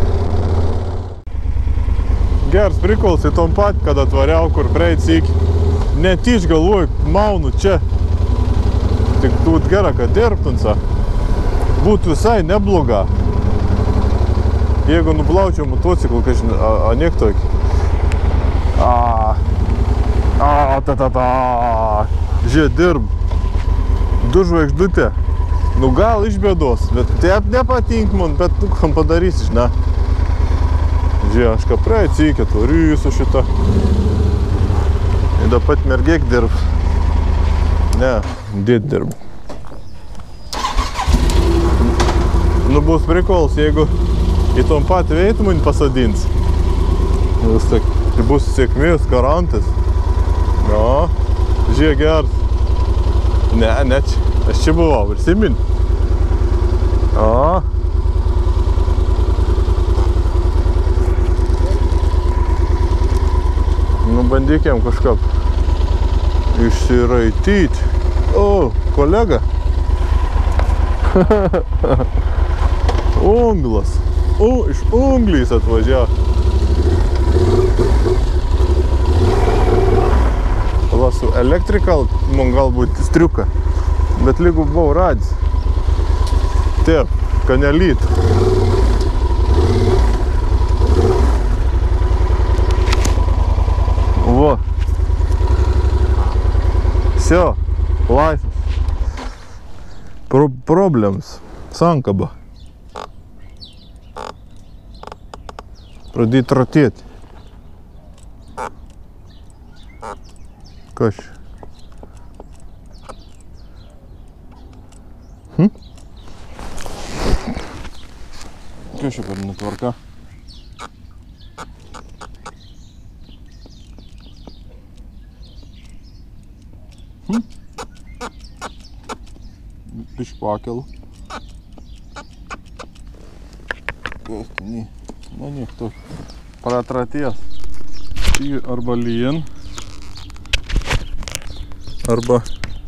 Geras prikols į tom pat, kad atvariau, kur preit syk. Net iš galvoju, maunu čia. Tik tūt gera, kad dirbtunsa. Būtų visai nebloga. Jeigu nuplaučiau motociklų, kažin, a, a niek tokį. A, a, ta, ta, ta. Žiūrėk, dirb. Du žvaigždutė. Nu gal iš bėdos, bet taip nepatink man, bet tu kam padarysi, žinai. Žiūrėk, aš ką praeit sykė, turiu su šitą. Ir da pat mergėk dirb. Ne, dėt dirb. Nu bus prikols, jeigu į tom pat veitų man pasadins. Vis tak, tai bus sėkmės garantas. No, žiūrėk geras. Ne, ne čia. Aš čia buvau, prisimin. O. Nu bandykiam kažką išsiraityt. O, kolega. Unglas. O, iš unglys atvažiavo. Va, su electrical, man galbūt striuka. Bet lygu buvau radęs. Taip, kanelyt. Va. Все, laisvas. Pro problems. Sankaba. Pradėt ratėti. Kas čia? Hm? Kas čia per netvarka? Hm? Bišk pakelu. Kas tai ne? Na niek to. Pratratės. Tai arba lien. Arba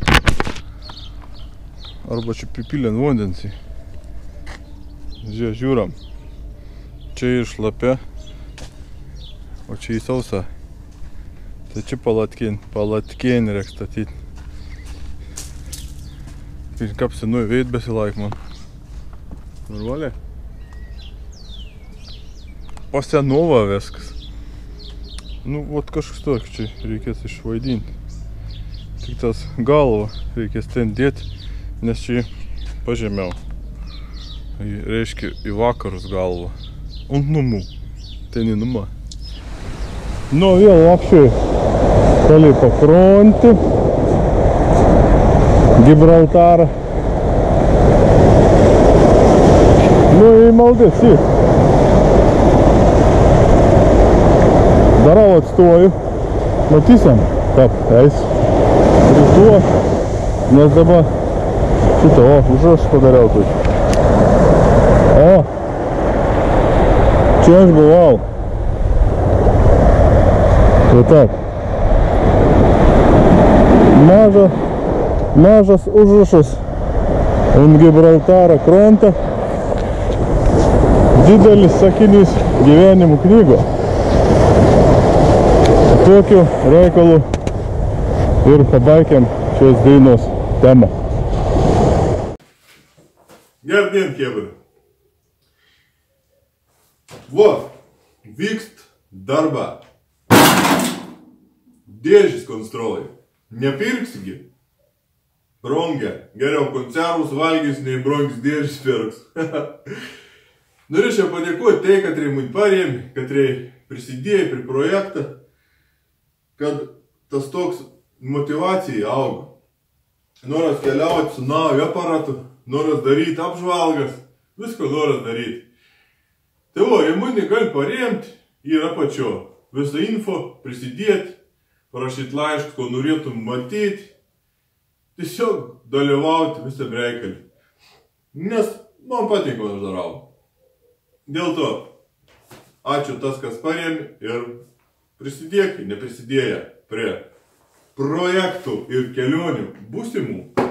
Arba čia pripilėn vandensį. Žiūrėk, žiūram. Čia išlapė, o čia į sausą. Tai čia palatkėn, palatkėn reiks statyti. Tai kaip senui veit besilaik man. Normaliai? Po senova viskas. Nu, vat kažkas toks čia reikės išvaidinti. Tik tas galvą reikės ten dėti, nes čia pažemiau. Reiškia į vakarus galvą. Ant numų. Ten į numą. Nu, vėl вообще стали по фронту Гибралтара. Ну и молодец, и здорово отстою. Matysam, taip, eis rytuo, nes dabar šitą, o, užrašą padariau tai. O, čia aš buvau. Tai taip. Maža, mažas užrašas ant Gibraltaro kranto. Didelis sakinys gyvenimo knygo. Tokiu reikalu ir pabaigiam šios dainos temą. Gerbdien, kebra. Va, vykst darba. Dėžis konstruoja. Nepirksigi. Brongė. Geriau konservus valgys, nei brongis dėžis pirks. Norėčiau padėkoti tai, kad rei mane parėmė, kad rei prisidėjo prie projektą, kad tas toks motivacija auga. Noras keliauti su nauju aparatu, noras daryti apžvalgas, visko noras daryti. Tai va, jei mane gali paremti, yra pačio. Visą info, prisidėti, parašyti laiškus, ko norėtum matyti. Tiesiog dalyvauti visam reikalį. Nes man patinka, ko aš darau. Dėl to, ačiū tas, kas parėmė ir prisidėk, neprisidėję prie projektų ir kelionių būsimų.